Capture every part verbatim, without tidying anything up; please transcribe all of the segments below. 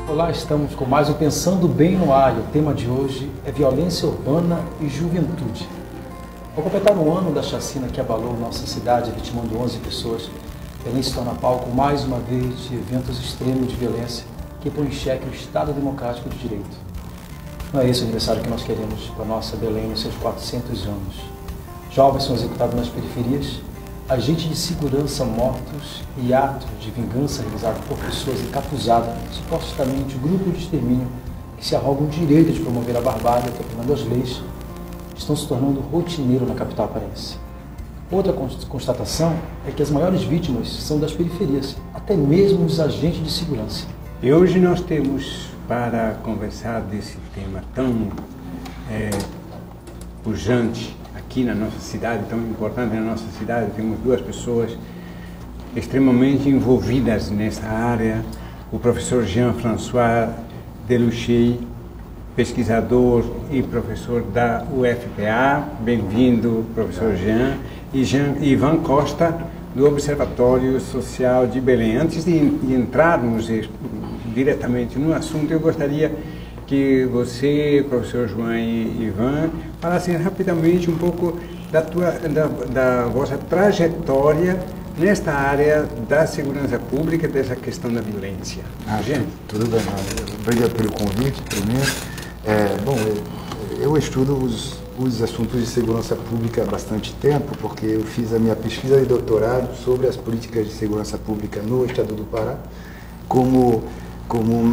Olá, estamos com mais um Pensando Bem no Ar. O tema de hoje é violência urbana e juventude. Ao completar um ano da chacina que abalou nossa cidade, vitimando onze pessoas, Belém se torna palco mais uma vez de eventos extremos de violência que põem em xeque o Estado Democrático de Direito. Não é esse o aniversário que nós queremos para nossa Belém nos seus quatrocentos anos. Jovens são executados nas periferias, agentes de segurança mortos e atos de vingança realizados por pessoas encapuzadas, supostamente o grupo de extermínio que se arroga o direito de promover a barbárie atropelando as leis, estão se tornando rotineiro na capital paraense. Outra constatação é que as maiores vítimas são das periferias, até mesmo os agentes de segurança. E hoje nós temos para conversar desse tema tão é, pujante aqui na nossa cidade, tão importante na nossa cidade. Temos duas pessoas extremamente envolvidas nessa área. O professor Jean-François Deluchet, pesquisador e professor da U F P A. Bem-vindo, professor Jean. E Jean, Ivan Costa, do Observatório Social de Belém. Antes de, de entrarmos diretamente no assunto, eu gostaria que você, professor João e Ivan, falassem rapidamente um pouco da, tua, da, da vossa trajetória nesta área da segurança pública, dessa questão da violência. Ah, gente, tudo bem. Obrigado pelo convite, primeiro. É, bom, eu, eu estudo os, os assuntos de segurança pública há bastante tempo, porque eu fiz a minha pesquisa de doutorado sobre as políticas de segurança pública no estado do Pará, como, como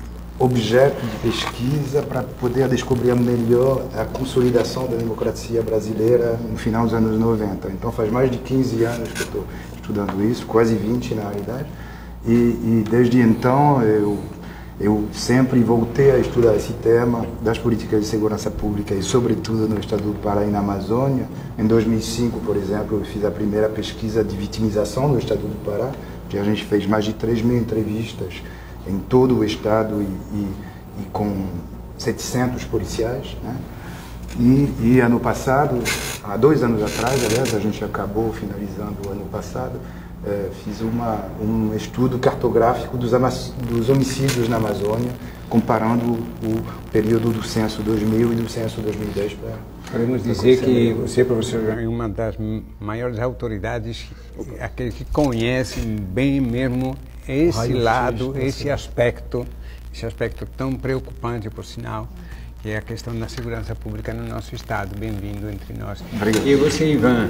objeto de pesquisa para poder descobrir melhor a consolidação da democracia brasileira no final dos anos noventa. Então faz mais de quinze anos que eu estou estudando isso, quase vinte na realidade, e, e desde então eu, eu sempre voltei a estudar esse tema das políticas de segurança pública e sobretudo no estado do Pará e na Amazônia. Em dois mil e cinco, por exemplo, eu fiz a primeira pesquisa de vitimização no estado do Pará, que a gente fez mais de três mil entrevistas em todo o estado e, e, e com setecentos policiais, né? E, e ano passado, há dois anos atrás, aliás, a gente acabou finalizando o ano passado, eh, fiz uma, um estudo cartográfico dos, dos homicídios na Amazônia, comparando o período do censo dois mil e do censo dois mil e dez para... Podemos dizer que você, professor, é uma das maiores autoridades, aqueles que conhecem bem mesmo esse lado, esse aspecto, esse aspecto tão preocupante, por sinal, que é a questão da segurança pública no nosso estado. Bem-vindo entre nós. Obrigado. E você, Ivan?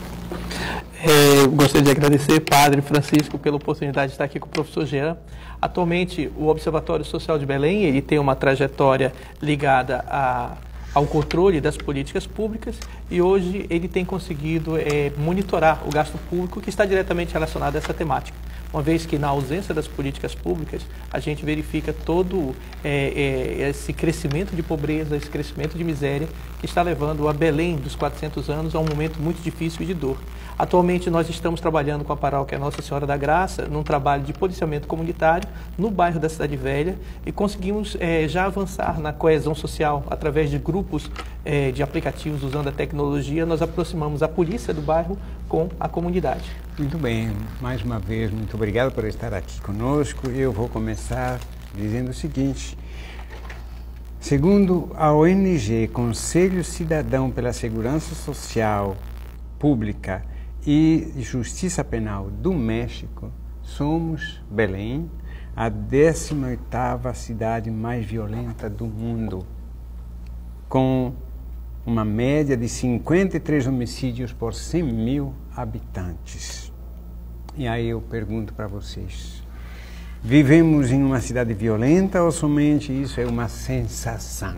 É, gostaria de agradecer, Padre Francisco, pela oportunidade de estar aqui com o professor Jean. Atualmente, o Observatório Social de Belém, ele tem uma trajetória ligada a ao controle das políticas públicas e hoje ele tem conseguido é, monitorar o gasto público que está diretamente relacionado a essa temática. Uma vez que na ausência das políticas públicas, a gente verifica todo é, é, esse crescimento de pobreza, esse crescimento de miséria que está levando a Belém dos quatrocentos anos a um momento muito difícil e de dor. Atualmente nós estamos trabalhando com a paróquia Nossa Senhora da Graça num trabalho de policiamento comunitário no bairro da Cidade Velha e conseguimos é, já avançar na coesão social através de grupos é, de aplicativos usando a tecnologia. Nós aproximamos a polícia do bairro com a comunidade. Muito bem, mais uma vez, muito obrigado por estar aqui conosco. Eu vou começar dizendo o seguinte: segundo a O N G Conselho Cidadão pela Segurança Social Pública e Justiça Penal do México, somos, Belém, a décima oitava cidade mais violenta do mundo, com uma média de cinquenta e três homicídios por cem mil habitantes. E aí eu pergunto para vocês, vivemos em uma cidade violenta ou somente isso é uma sensação?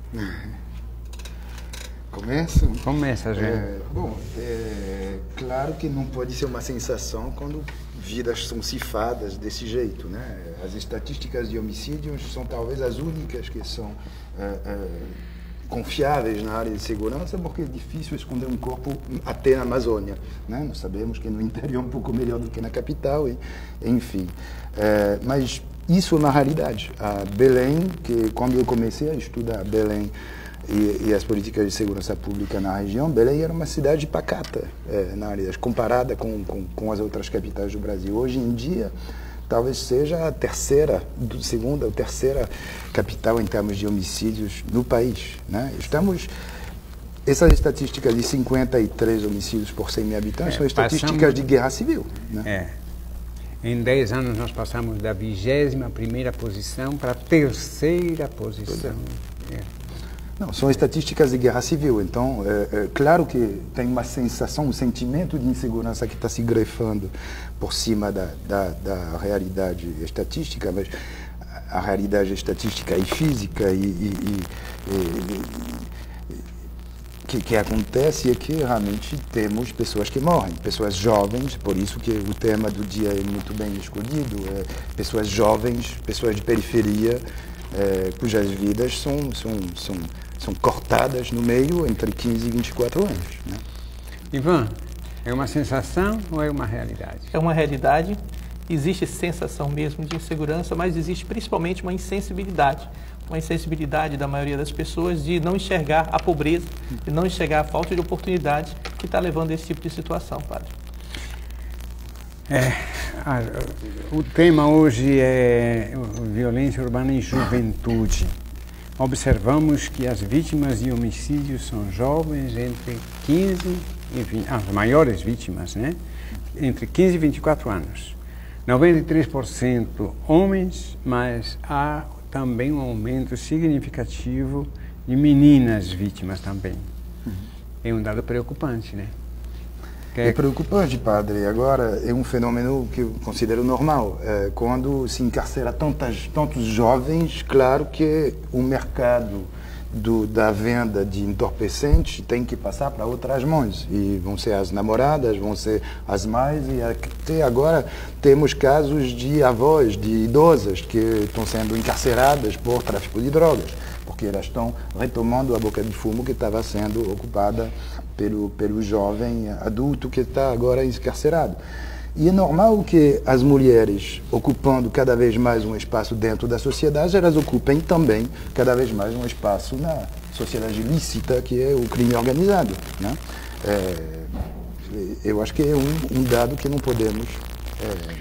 Começa? Começa, gente. É, bom, é claro que não pode ser uma sensação quando vidas são ceifadas desse jeito, né? As estatísticas de homicídios são talvez as únicas que são é, é, confiáveis na área de segurança, porque é difícil esconder um corpo até na Amazônia, né? Nós sabemos que no interior é um pouco melhor do que na capital, e, enfim. É, mas isso é uma realidade. A Belém, que quando eu comecei a estudar Belém e, e as políticas de segurança pública na região, Belém era uma cidade pacata, é, na área, comparada com, com, com as outras capitais do Brasil. Hoje em dia, talvez seja a terceira, segunda ou terceira capital em termos de homicídios no país, né? Estamos... Essas estatísticas de cinquenta e três homicídios por cem mil habitantes é, são estatísticas passamos, de guerra civil, né? É. Em dez anos nós passamos da vigésima primeira posição para a terceira posição. É. Não, são estatísticas de guerra civil, então, é, é claro que tem uma sensação, um sentimento de insegurança que está se grefando por cima da, da, da realidade estatística, mas a realidade estatística e física e, e, e, e que, que acontece é que realmente temos pessoas que morrem, pessoas jovens, por isso que o tema do dia é muito bem escolhido, é pessoas jovens, pessoas de periferia, é, cujas vidas são, são, são, são cortadas no meio entre quinze e vinte e quatro anos, né? Ivan, é uma sensação ou é uma realidade? É uma realidade, existe sensação mesmo de insegurança, mas existe principalmente uma insensibilidade. Uma insensibilidade da maioria das pessoas de não enxergar a pobreza, de não enxergar a falta de oportunidade que está levando a esse tipo de situação, padre. É, a, o tema hoje é violência urbana e juventude. Observamos que as vítimas de homicídios são jovens entre quinze e vinte, as maiores vítimas, né? Entre quinze e vinte e quatro anos. noventa e três por cento homens, mas há também um aumento significativo de meninas vítimas também. Uhum. É um dado preocupante, né? Que é... é preocupante, padre. Agora, é um fenômeno que eu considero normal. É, quando se encarcera tantas, tantos jovens, claro que o mercado do, da venda de entorpecentes tem que passar para outras mãos. E vão ser as namoradas, vão ser as mães, e até agora temos casos de avós, de idosas, que estão sendo encarceradas por tráfico de drogas, porque elas estão retomando a boca de fumo que estava sendo ocupada pelo, pelo jovem adulto que está agora encarcerado. E é normal que as mulheres, ocupando cada vez mais um espaço dentro da sociedade, elas ocupem também cada vez mais um espaço na sociedade ilícita, que é o crime organizado, né? É, eu acho que é um, um dado que não podemos é,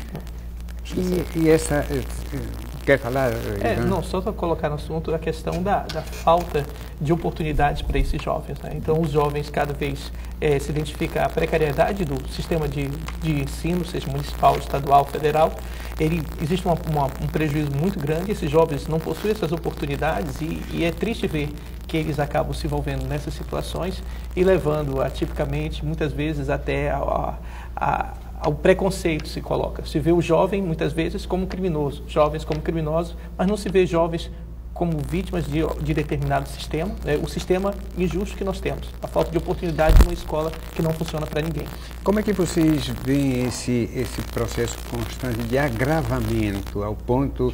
e, e essa... Quer falar? É, não, só para colocar no assunto a questão da, da falta de oportunidades para esses jovens, né? Então, os jovens cada vez é, se identifica a precariedade do sistema de, de ensino, seja municipal, estadual, federal. Ele, existe uma, uma, um prejuízo muito grande, esses jovens não possuem essas oportunidades e, e é triste ver que eles acabam se envolvendo nessas situações e levando a, tipicamente, muitas vezes, até a, a, a o preconceito se coloca. Se vê o jovem, muitas vezes, como criminoso, jovens como criminosos, mas não se vê jovens como vítimas de, de determinado sistema, né? O sistema injusto que nós temos, a falta de oportunidade de uma escola que não funciona para ninguém. Como é que vocês veem esse, esse processo constante de agravamento, ao ponto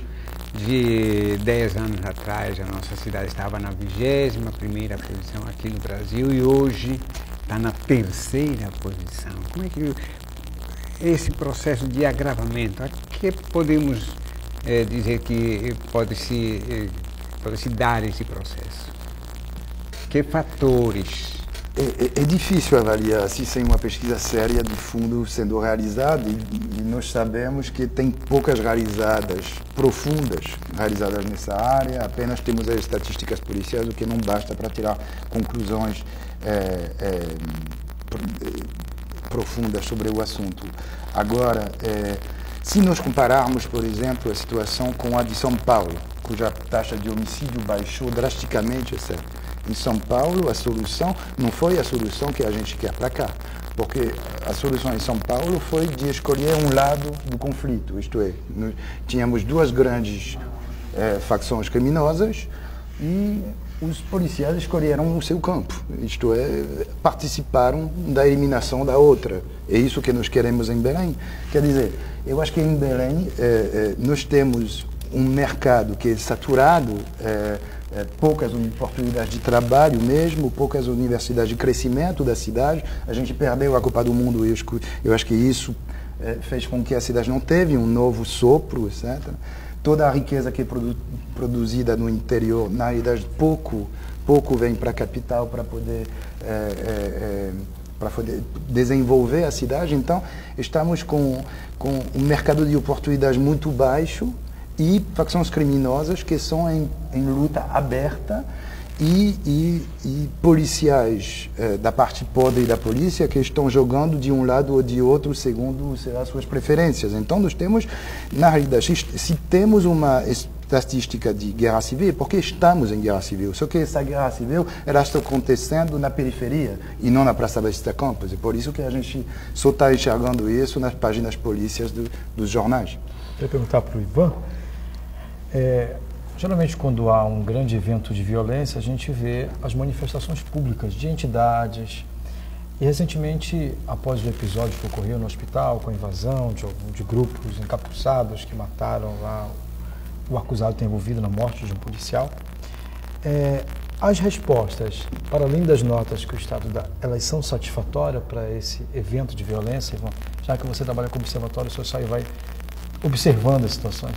de dez anos atrás a nossa cidade estava na vigésima primeira posição aqui no Brasil e hoje está na terceira posição? Como é que esse processo de agravamento, a que podemos é, dizer que pode se, é, pode se dar esse processo? Que fatores? É, é, é difícil avaliar assim, sem uma pesquisa séria de fundo sendo realizada e, e nós sabemos que tem poucas realizadas, profundas, realizadas nessa área, apenas temos as estatísticas policiais, o que não basta para tirar conclusões é, é, profundas sobre o assunto. Agora, é, se nós compararmos, por exemplo, a situação com a de São Paulo, cuja taxa de homicídio baixou drasticamente, certo? Em São Paulo, a solução não foi a solução que a gente quer para cá, porque a solução em São Paulo foi de escolher um lado do conflito, isto é, nós tínhamos duas grandes é, facções criminosas e os policiais escolheram o seu campo, isto é, participaram da eliminação da outra. É isso que nós queremos em Belém. Quer dizer, eu acho que em Belém é, é, nós temos um mercado que é saturado, é, é, poucas oportunidades de trabalho mesmo, poucas universidades de crescimento da cidade. A gente perdeu a Copa do Mundo e eu, eu acho que isso é, fez com que a cidade não teve um novo sopro, etcétera. Toda a riqueza que é produ produzida no interior, na realidade, pouco, pouco vem para a capital para poder é, é, para poder desenvolver a cidade. Então, estamos com, com um mercado de oportunidades muito baixo e facções criminosas que são em, em luta aberta e, e, e policiais eh, da parte podre da polícia que estão jogando de um lado ou de outro segundo as suas preferências. Então, nós temos, na realidade, se temos uma estatística de guerra civil, porque estamos em guerra civil, só que essa guerra civil ela está acontecendo na periferia e não na Praça Batista Campos, e por isso que a gente só está enxergando isso nas páginas polícias do, dos jornais. Eu ia perguntar para o Ivan, é, geralmente quando há um grande evento de violência, a gente vê as manifestações públicas de entidades, e recentemente, após o episódio que ocorreu no hospital, com a invasão de, de grupos encapuçados que mataram lá o acusado ter envolvido na morte de um policial, é, as respostas, para além das notas que o Estado dá, elas são satisfatórias para esse evento de violência, Ivan? Já que você trabalha com o observatório, o senhor sai e vai observando as situações.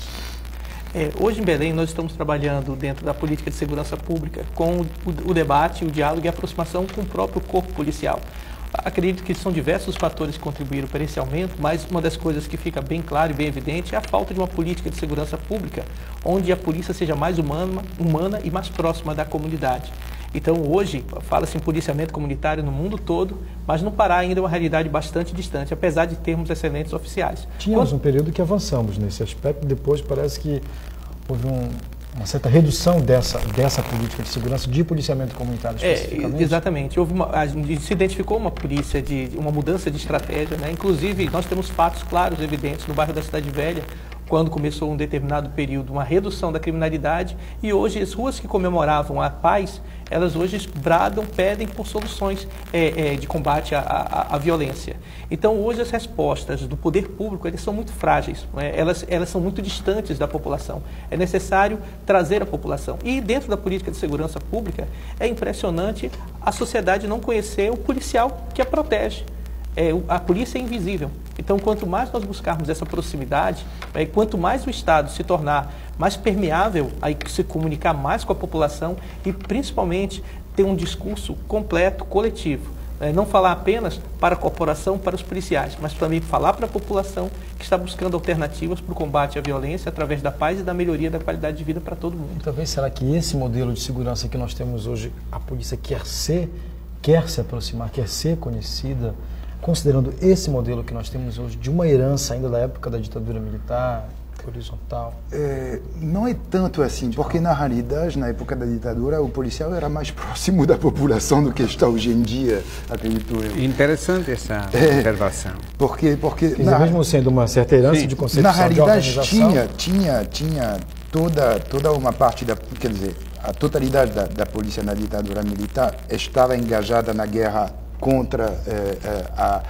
É, hoje em Belém nós estamos trabalhando dentro da política de segurança pública com o, o debate, o diálogo e a aproximação com o próprio corpo policial. Acredito que são diversos fatores que contribuíram para esse aumento, mas uma das coisas que fica bem claro e bem evidente é a falta de uma política de segurança pública, onde a polícia seja mais humana, humana e mais próxima da comunidade. Então hoje fala-se em policiamento comunitário no mundo todo, mas no Pará ainda é uma realidade bastante distante, apesar de termos excelentes oficiais. Tínhamos Quando... um período que avançamos nesse aspecto, depois parece que houve um... uma certa redução dessa, dessa política de segurança de policiamento comunitário especificamente? É, exatamente. Houve uma, a gente se identificou uma polícia, de uma mudança de estratégia, né? Inclusive, nós temos fatos claros, evidentes, no bairro da Cidade Velha, quando começou um determinado período, uma redução da criminalidade, e hoje as ruas que comemoravam a paz, elas hoje bradam, pedem por soluções é, é, de combate à, à, à violência. Então, hoje as respostas do poder público, elas são muito frágeis, né? elas, elas são muito distantes da população. É necessário trazer a população. E dentro da política de segurança pública, é impressionante a sociedade não conhecer o policial que a protege. É, a polícia é invisível. Então, quanto mais nós buscarmos essa proximidade, é, quanto mais o Estado se tornar mais permeável, aí se comunicar mais com a população e, principalmente, ter um discurso completo, coletivo. É, não falar apenas para a corporação, para os policiais, mas também falar para a população que está buscando alternativas para o combate à violência através da paz e da melhoria da qualidade de vida para todo mundo. E talvez será que esse modelo de segurança que nós temos hoje, a polícia quer ser, quer se aproximar, quer ser conhecida, considerando esse modelo que nós temos hoje, de uma herança ainda da época da ditadura militar, horizontal? É, não é tanto assim, porque na realidade, na época da ditadura, o policial era mais próximo da população do que está hoje em dia, acredito eu. Interessante essa é, observação. Porque, porque na, mesmo sendo uma certa herança sim, de concepção na realidade, de tinha, tinha, tinha toda, toda uma parte da, quer dizer, a totalidade da, da polícia na ditadura militar estava engajada na guerra contra eh, eh, a,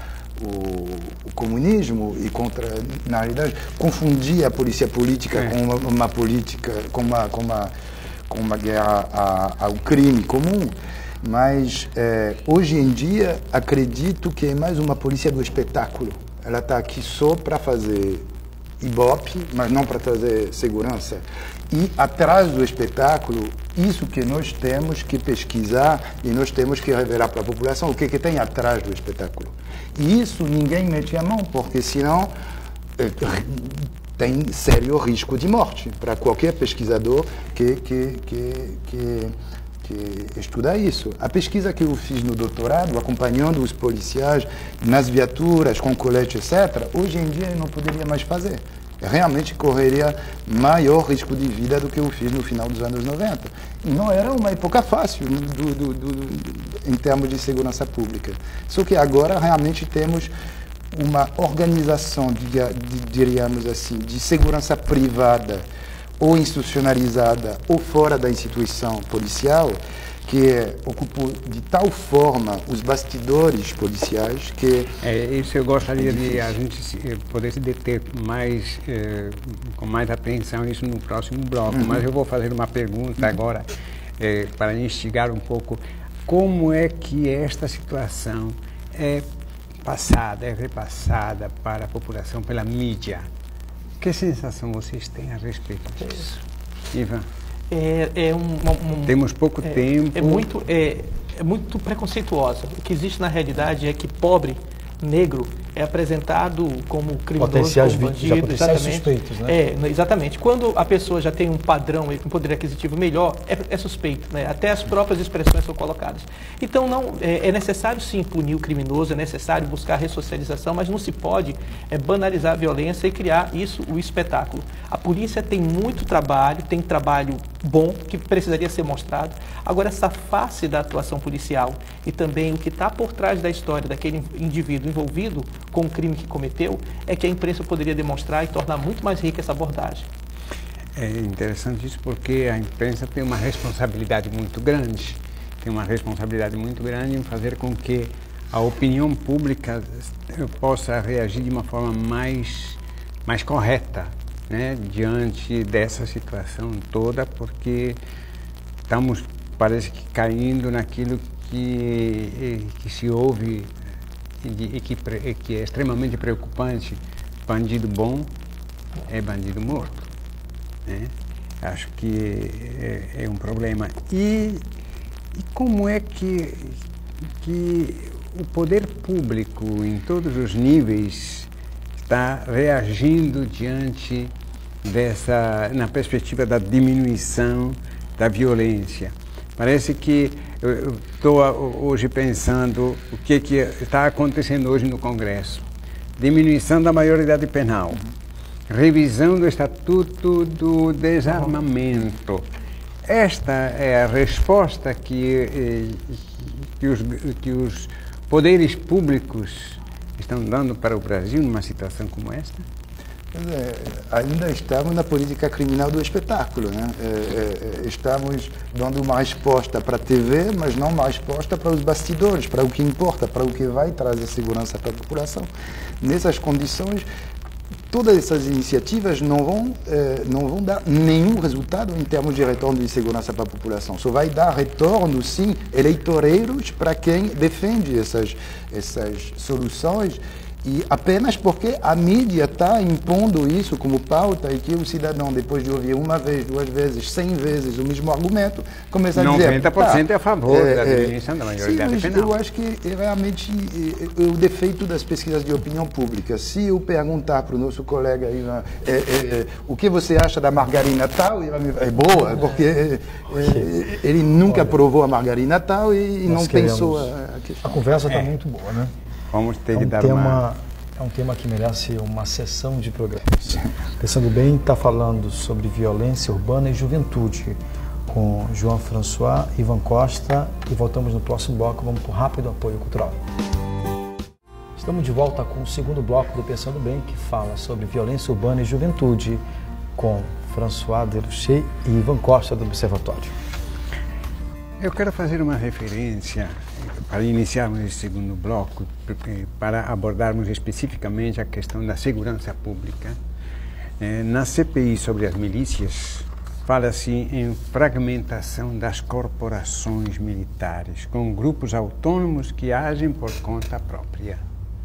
o, o comunismo e contra, na realidade, confundia a polícia política é. com uma, uma política, com uma, com uma, com uma guerra a, ao crime comum. Mas eh, hoje em dia acredito que é mais uma polícia do espetáculo. Ela está aqui só para fazer ibope, mas não para trazer segurança. E atrás do espetáculo, isso que nós temos que pesquisar e nós temos que revelar para a população o que, que tem atrás do espetáculo. E isso ninguém mete a mão, porque senão eh, tem sério risco de morte para qualquer pesquisador que, que, que, que, que estuda isso. A pesquisa que eu fiz no doutorado, acompanhando os policiais nas viaturas, com colete, etcétera, hoje em dia eu não poderia mais fazer. Realmente correria maior risco de vida do que eu fiz no final dos anos noventa. E não era uma época fácil do, do, do, do, em termos de segurança pública. Só que agora realmente temos uma organização, de, de, diríamos assim, de segurança privada ou institucionalizada ou fora da instituição policial, que é, ocupou de tal forma os bastidores policiais que... É, isso eu gostaria é de a gente se, poder se deter mais, eh, com mais atenção isso no próximo bloco, uhum. mas eu vou fazer uma pergunta uhum. agora eh, para instigar um pouco. Como é que esta situação é passada, é repassada para a população pela mídia? Que sensação vocês têm a respeito disso? Ivan? É, é um, um, Temos pouco é, tempo. É muito, é, é muito preconceituosa. O que existe na realidade é que pobre, negro, é apresentado como criminoso, potenciais como vítimas, bandido, potenciais exatamente. suspeitos, né? É, exatamente. Quando a pessoa já tem um padrão, um poder aquisitivo melhor, é, é suspeito, né? Até as próprias expressões são colocadas. Então, não, é, é necessário sim punir o criminoso, é necessário buscar ressocialização, mas não se pode é, banalizar a violência e criar isso, o espetáculo. A polícia tem muito trabalho, tem trabalho bom, que precisaria ser mostrado. Agora, essa face da atuação policial e também o que está por trás da história daquele indivíduo envolvido com o crime que cometeu, é que a imprensa poderia demonstrar e tornar muito mais rica essa abordagem. É interessante isso porque a imprensa tem uma responsabilidade muito grande, tem uma responsabilidade muito grande em fazer com que a opinião pública possa reagir de uma forma mais, mais correta, né, diante dessa situação toda, porque estamos, parece que, caindo naquilo que, que se ouve e que, que é extremamente preocupante: bandido bom é bandido morto, né? Acho que é, é um problema. E, e como é que, que o poder público, em todos os níveis, está reagindo diante dessa, na perspectiva da diminuição da violência? Parece que eu estou hoje pensando o que, que está acontecendo hoje no Congresso. Diminuição da maioridade penal, revisão do Estatuto do Desarmamento. Esta é a resposta que, que, os, que os poderes públicos estão dando para o Brasil numa situação como esta? É, ainda estamos na política criminal do espetáculo, né? É, é, estamos dando uma resposta para a T V, mas não uma resposta para os bastidores, para o que importa, para o que vai trazer segurança para a população. Nessas condições, todas essas iniciativas não vão, é, não vão dar nenhum resultado em termos de retorno de segurança para a população. Só vai dar retorno, sim, eleitoreiros para quem defende essas, essas soluções, e apenas porque a mídia está impondo isso como pauta e que o cidadão, depois de ouvir uma vez, duas vezes, cem vezes o mesmo argumento, começa a dizer... noventa por cento tá, é a favor é, da é, diminuição da maioridade sim, penal. Eu acho que realmente é, é o defeito das pesquisas de opinião pública. Se eu perguntar para o nosso colega Ivan, é, é, é, o que você acha da margarina tal, ele vai me, é boa, porque é, é, ele nunca Olha, provou a margarina tal e, e não pensou a, a questão. A conversa está é. muito boa, né? Vamos ter é um que dar tema, uma... É um tema que merece uma sessão de programas. Pensando bem, está falando sobre violência urbana e juventude, com João François, Ivan Costa, e voltamos no próximo bloco. Vamos para o rápido apoio cultural. Estamos de volta com o segundo bloco do Pensando Bem, que fala sobre violência urbana e juventude, com François Deluchet e Ivan Costa, do Observatório. Eu quero fazer uma referência, para iniciarmos esse segundo bloco, para abordarmos especificamente a questão da segurança pública. Na C P I sobre as milícias, fala-se em fragmentação das corporações militares, com grupos autônomos que agem por conta própria.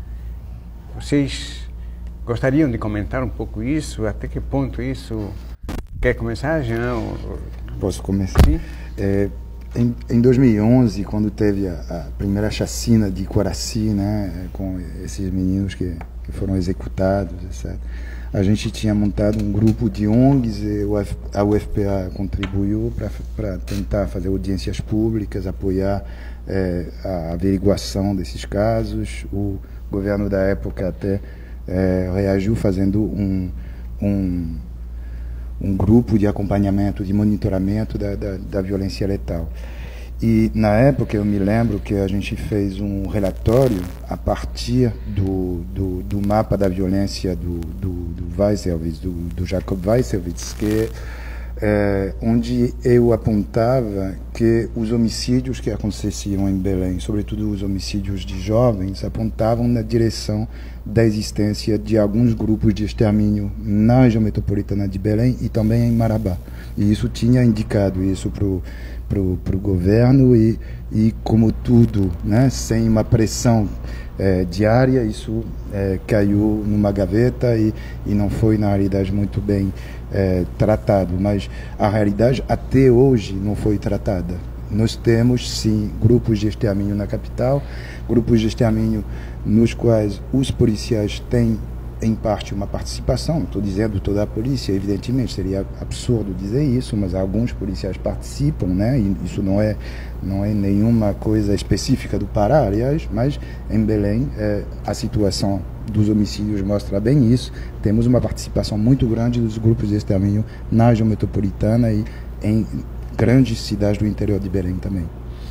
Vocês gostariam de comentar um pouco isso? Até que ponto isso... Quer começar, Jean? Posso começar? Sim. É... Em, em dois mil e onze, quando teve a, a primeira chacina de Coraci, né, com esses meninos que, que foram executados, etcétera, a gente tinha montado um grupo de O N Gs e a U F P A contribuiu para tentar fazer audiências públicas, apoiar é, a averiguação desses casos. O governo da época até é, reagiu fazendo um... um um grupo de acompanhamento, de monitoramento da, da, da violência letal. E, na época, eu me lembro que a gente fez um relatório a partir do, do, do mapa da violência do, do, do Weisselwitz, do, do Jacob Weisselwitz, que, é, onde eu apontava que os homicídios que aconteciam em Belém, sobretudo os homicídios de jovens, apontavam na direção da existência de alguns grupos de extermínio na região metropolitana de Belém e também em Marabá. E isso tinha indicado isso para o pro, pro governo e, e como tudo, né, sem uma pressão é, diária, isso é, caiu numa gaveta e, e não foi, na realidade, muito bem é, tratado. Mas a realidade até hoje não foi tratada. nós temos, sim, grupos de extermínio na capital, grupos de extermínio nos quais os policiais têm, em parte, uma participação. Não estou dizendo toda a polícia, evidentemente, seria absurdo dizer isso, mas alguns policiais participam, né? E isso não é, não é nenhuma coisa específica do Pará, aliás, mas em Belém é, a situação dos homicídios mostra bem isso. Temos uma participação muito grande dos grupos de extermínio na região metropolitana e em grandes cidades do interior de Belém também.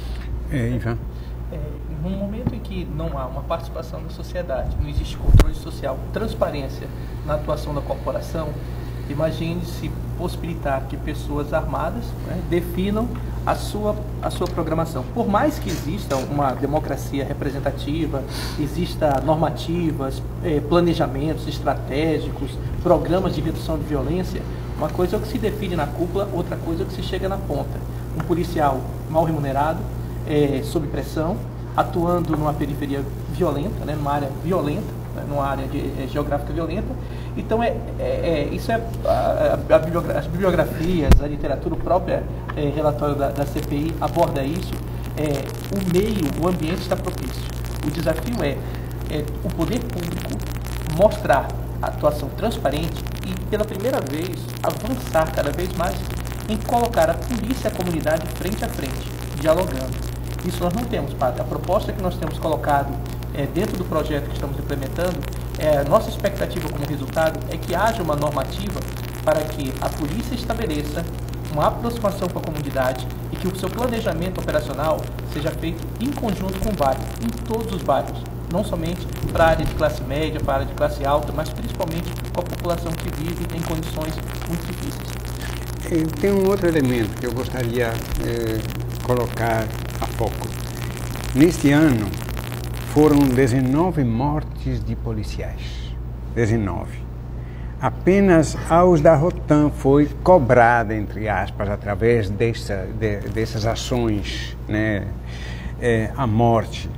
É, Ivan? É, no momento em que não há uma participação da sociedade, não existe controle social, transparência na atuação da corporação, imagine-se possibilitar que pessoas armadas, né, definam a sua, a sua programação. Por mais que exista uma democracia representativa, exista normativas, eh, planejamentos estratégicos, programas de redução de violência, uma coisa é o que se define na cúpula, outra coisa é o que se chega na ponta. Um policial mal remunerado, eh, sob pressão, atuando numa periferia violenta, né, numa área violenta, né, numa área de, é, geográfica violenta. Então, é, é, é, isso é a, a, a bibliogra as bibliografias, a literatura, o próprio é, relatório da, da C P I aborda isso. É, o meio, o ambiente está propício. O desafio é, é o poder público mostrar a atuação transparente e, pela primeira vez, avançar cada vez mais em colocar a polícia e a comunidade frente a frente, dialogando. Isso nós não temos, padre. A proposta que nós temos colocado é, dentro do projeto que estamos implementando, é, a nossa expectativa como resultado é que haja uma normativa para que a polícia estabeleça uma aproximação com a comunidade e que o seu planejamento operacional seja feito em conjunto com o bairro, em todos os bairros, não somente para a área de classe média, para a área de classe alta, mas principalmente com a população que vive em condições muito difíceis. Tem um outro elemento que eu gostaria de colocar a foco. Neste ano, foram dezenove mortes de policiais. dezenove. Apenas aos da Rotan foi cobrada, entre aspas, através dessa, de, dessas ações, né, é, a morte.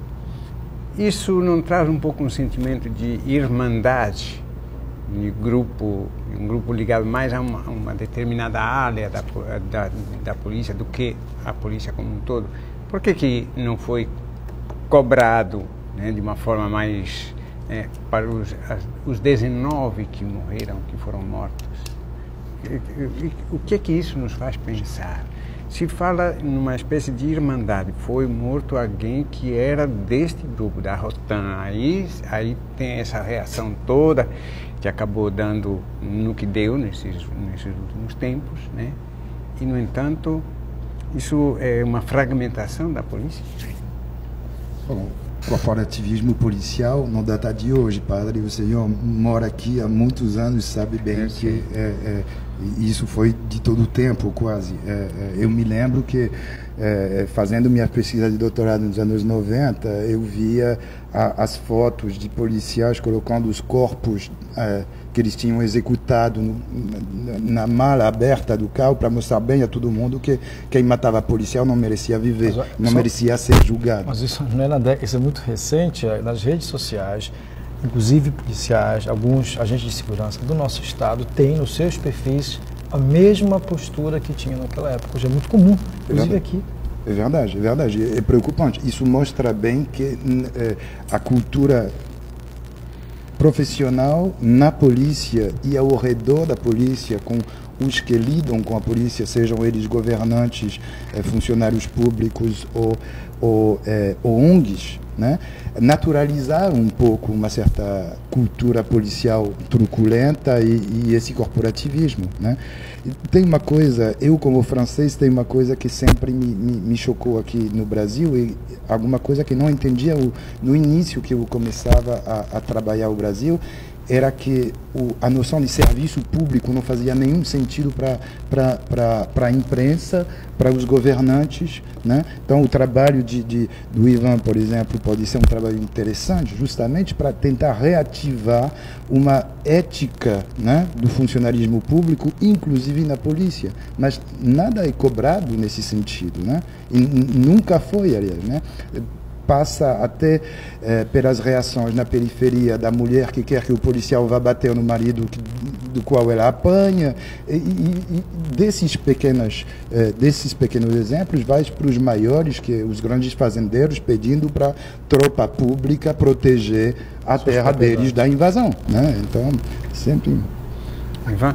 Isso não traz um pouco um sentimento de irmandade, de grupo, um grupo ligado mais a uma, uma determinada área da, da, da polícia do que a polícia como um todo? Por que que não foi cobrado, né, de uma forma mais é, para os, as, os dezenove que morreram, que foram mortos? O que é que isso nos faz pensar? Se fala numa espécie de irmandade, foi morto alguém que era deste grupo, da Rotan, aí, aí tem essa reação toda que acabou dando no que deu nesses, nesses últimos tempos, né? E, no entanto, isso é uma fragmentação da polícia? Bom, o corporativismo policial não data de hoje, padre. O senhor mora aqui há muitos anos, sabe bem que é, é, isso foi de todo o tempo, quase. É, é, eu me lembro que, é, fazendo minha pesquisa de doutorado nos anos noventa, eu via a, as fotos de policiais colocando os corpos é, que eles tinham executado no, na, na mala aberta do carro para mostrar bem a todo mundo que quem matava policial não merecia viver, mas, não só, merecia ser julgado. Mas isso não é na década, isso é muito recente. Nas redes sociais, inclusive policiais, alguns agentes de segurança do nosso estado têm nos seus perfis a mesma postura que tinha naquela época. Hoje é muito comum, inclusive é aqui. É verdade, é verdade. É preocupante. Isso mostra bem que é, a cultura profissional na polícia e ao redor da polícia, com os que lidam com a polícia, sejam eles governantes, é, funcionários públicos ou, ou, é, ou O N Gs, né? Naturalizar um pouco uma certa cultura policial truculenta e, e esse corporativismo, né? E tem uma coisa, eu como francês, tem uma coisa que sempre me, me, me chocou aqui no Brasil e alguma coisa que não entendia o, no início que eu começava a, a trabalhar o Brasil, era que o, a noção de serviço público não fazia nenhum sentido para a imprensa, para os governantes, né? Então, o trabalho de, de, do Ivan, por exemplo, pode ser um trabalho interessante, justamente para tentar reativar uma ética, né, do funcionarismo público, inclusive na polícia. Mas nada é cobrado nesse sentido, né? E nunca foi, aliás, né? passa até eh, pelas reações na periferia da mulher que quer que o policial vá bater no marido que, do qual ela apanha, e, e, e desses, pequenas, eh, desses pequenos exemplos vai para os maiores, que os grandes fazendeiros pedindo para a tropa pública proteger a Suas terra deles da invasão, né? Então, sempre... Ivan?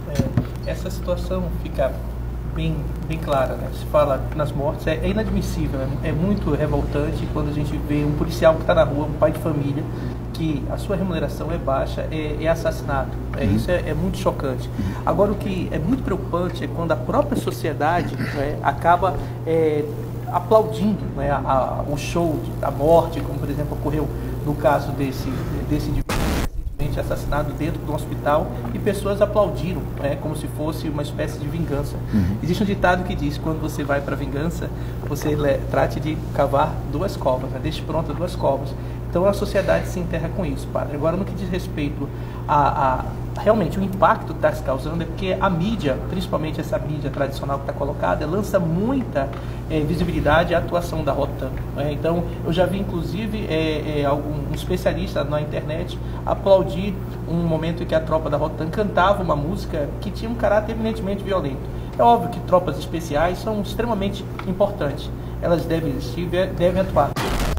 É, essa situação fica bem, bem clara, né? Se fala nas mortes, é, é inadmissível, é, é muito revoltante quando a gente vê um policial que está na rua, um pai de família, que a sua remuneração é baixa, é, é assassinado. É, uhum. Isso é, é muito chocante. Agora, o que é muito preocupante é quando a própria sociedade, né, acaba é, aplaudindo, né, a, a, o show da morte, como, por exemplo, ocorreu no caso desse, desse indivíduo recentemente assassinado dentro de um hospital, e pessoas aplaudiram, né, como se fosse uma espécie de vingança. Uhum. Existe um ditado que diz: quando você vai para a vingança, você le, trate de cavar duas covas, né, deixe pronta duas covas. Então a sociedade se enterra com isso, padre. Agora, no que diz respeito a, a realmente o impacto que está se causando, é porque a mídia, principalmente essa mídia tradicional que está colocada, lança muita é, visibilidade à atuação da Rotan. Né? Então, eu já vi, inclusive, é, é, algum um especialista na internet aplaudir um momento em que a tropa da Rotan cantava uma música que tinha um caráter eminentemente violento. É óbvio que tropas especiais são extremamente importantes. Elas devem existir, devem atuar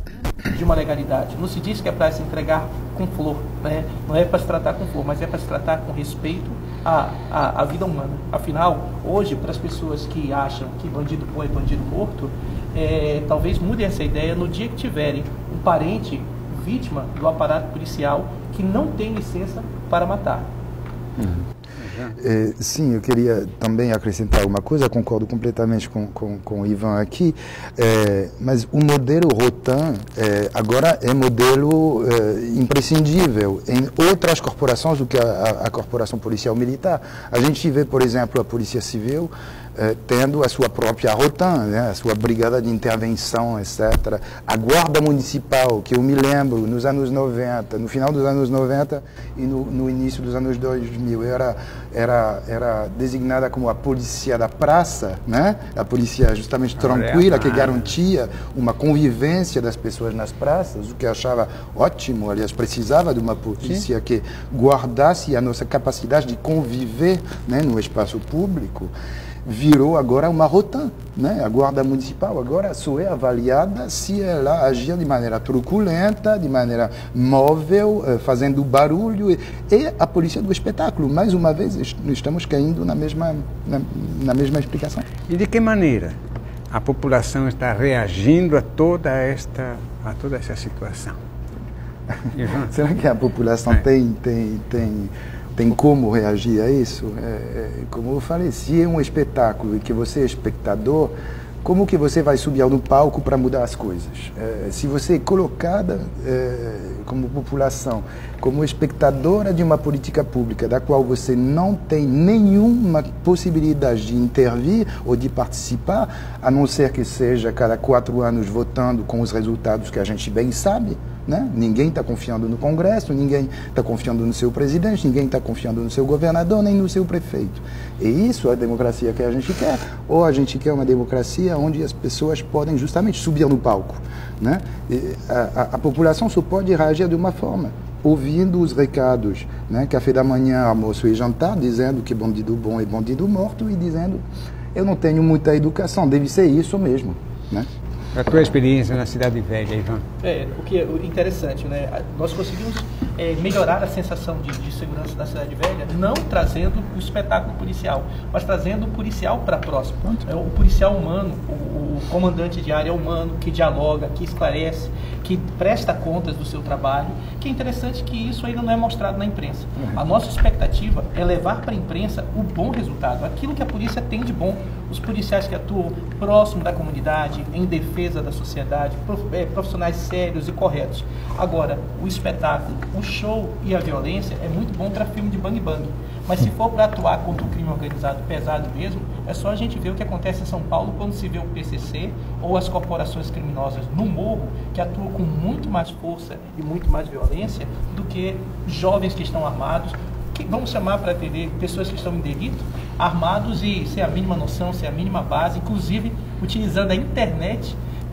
de uma legalidade. Não se diz que é para se entregar com flor, né? Não é para se tratar com flor, mas é para se tratar com respeito à, à, à vida humana. Afinal, hoje, para as pessoas que acham que bandido bom é bandido morto, é, talvez mudem essa ideia no dia que tiverem um parente vítima do aparato policial que não tem licença para matar. Uhum. É, sim, eu queria também acrescentar uma coisa, concordo completamente com, com, com o Ivan aqui, é, mas o modelo Rotan é, agora é modelo é, imprescindível em outras corporações do que a, a corporação policial militar. A gente vê, por exemplo, a Polícia Civil é, tendo a sua própria Rotan, né, a sua brigada de intervenção, etcétera. A Guarda Municipal, que eu me lembro, nos anos noventa, no final dos anos noventa e no, no início dos anos dois mil, era Era, era designada como a polícia da praça, né? A polícia justamente tranquila, que garantia uma convivência das pessoas nas praças, o que eu achava ótimo. Aliás, precisava de uma polícia Sim. que guardasse a nossa capacidade de conviver, né, no espaço público. Virou agora uma Rotan, né? A Guarda Municipal agora só é avaliada se ela agir de maneira truculenta, de maneira móvel, fazendo barulho, e, e a polícia do espetáculo. Mais uma vez, estamos caindo na mesma, na, na mesma explicação. E de que maneira a população está reagindo a toda esta, a toda essa situação? Será que a população é. tem, tem, tem Tem como reagir a isso? É, é, como eu falei, se é um espetáculo e que você é espectador, como que você vai subir no palco para mudar as coisas? É, se você é colocada é, como população, como espectadora de uma política pública da qual você não tem nenhuma possibilidade de intervir ou de participar, a não ser que seja cada quatro anos votando com os resultados que a gente bem sabe, né? Ninguém está confiando no Congresso, ninguém está confiando no seu presidente, ninguém está confiando no seu governador, nem no seu prefeito. E isso é a democracia que a gente quer. Ou a gente quer uma democracia onde as pessoas podem justamente subir no palco, né? E a, a, a população só pode reagir de uma forma, ouvindo os recados, né? Café da manhã, almoço e jantar, dizendo que bandido bom é bandido morto, e dizendo: eu não tenho muita educação, deve ser isso mesmo, né? A tua experiência na Cidade Velha, Ivan? É, o que é interessante, né? Nós conseguimos é, melhorar a sensação de, de segurança na Cidade Velha, não trazendo o espetáculo policial, mas trazendo o policial para próximo. É, o policial humano, o, o comandante de área humano, que dialoga, que esclarece, que presta contas do seu trabalho, que é interessante que isso ainda não é mostrado na imprensa. Uhum. A nossa expectativa é levar para a imprensa o bom resultado, aquilo que a polícia tem de bom. Os policiais que atuam próximo da comunidade, em defesa da sociedade, profissionais sérios e corretos. Agora, o espetáculo, o show e a violência é muito bom para filme de bang bang. Mas se for para atuar contra o crime organizado pesado mesmo, é só a gente ver o que acontece em São Paulo quando se vê o P C C ou as corporações criminosas no morro, que atuam com muito mais força e muito mais violência do que jovens que estão armados, que vamos chamar para atender pessoas que estão em delito, armados e sem a mínima noção, sem a mínima base, inclusive utilizando a internet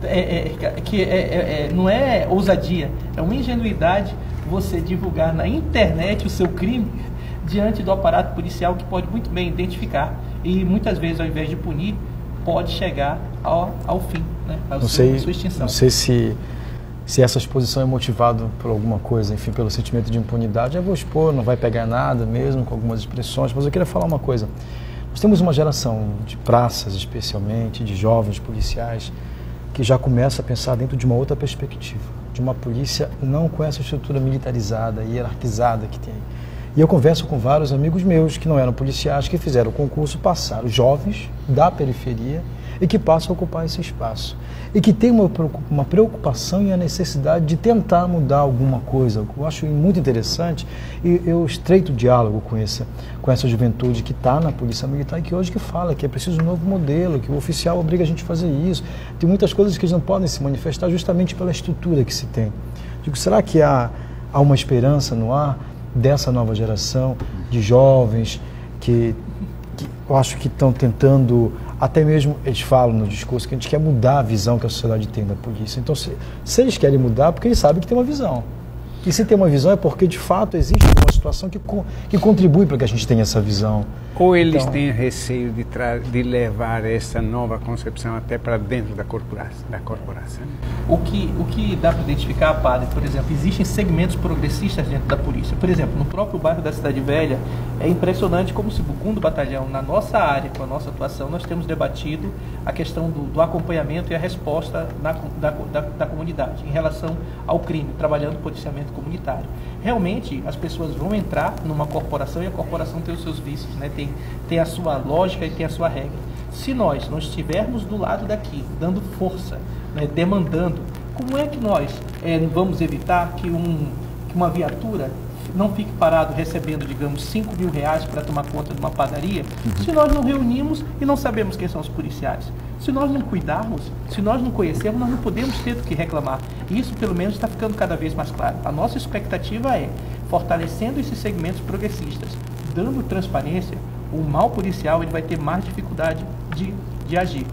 é, é, que é, é, é, não é ousadia, é uma ingenuidade você divulgar na internet o seu crime diante do aparato policial, que pode muito bem identificar e muitas vezes, ao invés de punir, pode chegar ao, ao fim, né? ao não seu, sei, à sua extinção. Não sei se, se essa exposição é motivada por alguma coisa, enfim, pelo sentimento de impunidade. Eu vou expor, não vai pegar nada mesmo, com algumas expressões, mas eu queria falar uma coisa. Nós temos uma geração de praças, especialmente, de jovens policiais, que já começa a pensar dentro de uma outra perspectiva, de uma polícia não com essa estrutura militarizada, hierarquizada que tem. E eu converso com vários amigos meus que não eram policiais, que fizeram o concurso, passaram, jovens da periferia, e que passam a ocupar esse espaço. E que tem uma, uma preocupação e a necessidade de tentar mudar alguma coisa. Eu acho muito interessante, e eu estreito diálogo com essa, com essa juventude que está na Polícia Militar e que hoje que fala que é preciso um novo modelo, que o oficial obriga a gente a fazer isso. Tem muitas coisas que eles não podem se manifestar justamente pela estrutura que se tem. Digo, será que há, há uma esperança no ar dessa nova geração de jovens que, que eu acho que estão tentando, até mesmo eles falam no discurso que a gente quer mudar a visão que a sociedade tem da polícia. Então, se, se eles querem mudar, porque eles sabem que tem uma visão. E se tem uma visão é porque, de fato, existe uma situação que, que contribui para que a gente tenha essa visão. Ou eles então, têm receio de, de levar essa nova concepção até para dentro da corporação, da corporação. O que, o que dá para identificar, padre, por exemplo, existem segmentos progressistas dentro da polícia. Por exemplo, no próprio bairro da Cidade Velha, é impressionante como o segundo batalhão, na nossa área, com a nossa atuação, nós temos debatido a questão do, do acompanhamento e a resposta na, da, da, da comunidade em relação ao crime, trabalhando policiamento comunitário. Realmente, as pessoas vão entrar numa corporação e a corporação tem os seus vícios, né? tem, tem a sua lógica e tem a sua regra. Se nós não estivermos do lado daqui, dando força, né? demandando, como é que nós é, vamos evitar que, um, que uma viatura não fique parado recebendo, digamos, cinco mil reais para tomar conta de uma padaria, uhum. se nós não reunimos e não sabemos quem são os policiais? Se nós não cuidarmos, se nós não conhecermos, nós não podemos ter do que reclamar. E isso, pelo menos, está ficando cada vez mais claro. A nossa expectativa é, fortalecendo esses segmentos progressistas, dando transparência, o mal policial ele vai ter mais dificuldade de, de agir.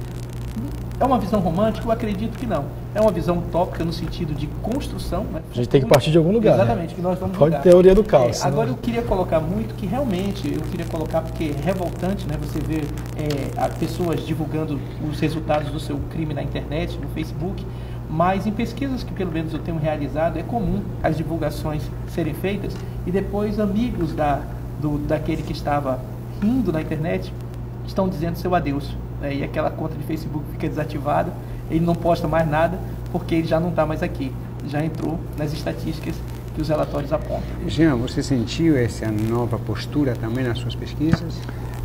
É uma visão romântica? Eu acredito que não. É uma visão utópica no sentido de construção. Né? A gente tem que partir de algum lugar. Exatamente, né? que nós vamos Pode lugar. teoria do caos. É, agora eu queria colocar muito que realmente, eu queria colocar porque é revoltante, né? Você ver é, pessoas divulgando os resultados do seu crime na internet, no Facebook, mas em pesquisas que pelo menos eu tenho realizado, é comum as divulgações serem feitas e depois amigos da, do, daquele que estava rindo na internet estão dizendo seu adeus. Né? E aquela conta de Facebook fica desativada, ele não posta mais nada porque ele já não está mais aqui, já entrou nas estatísticas que os relatórios apontam. Jean, você sentiu essa nova postura também nas suas pesquisas?